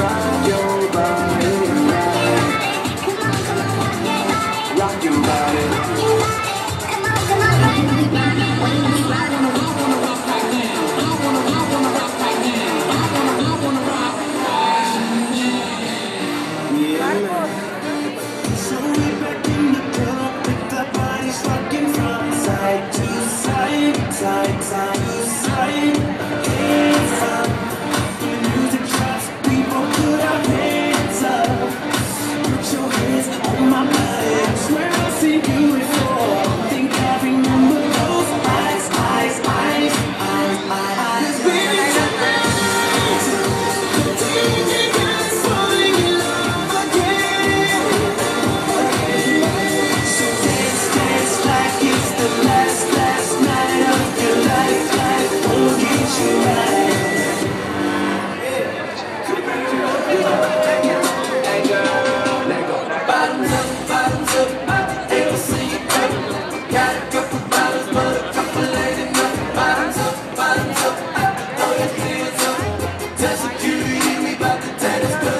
rock your body right. Rock your body. So we back in the club with our bodies rocking from side to side, side to side. Hands up, when the music drops, people put our hands up. Put your hands on my body. I swear I've seen you before. Think I remember those eyes, eyes, eyes, eyes, eyes. Baby, tonight, the DJ got us falling in love again. So dance, dance like it's the last night of your life. Life won't get you right. Hey girl, let go. Bottoms up, ain't no secret. Got a couple bottles, but a couple ain't enough. Bottoms up, throw your hands up. Tell security we bout to tear this club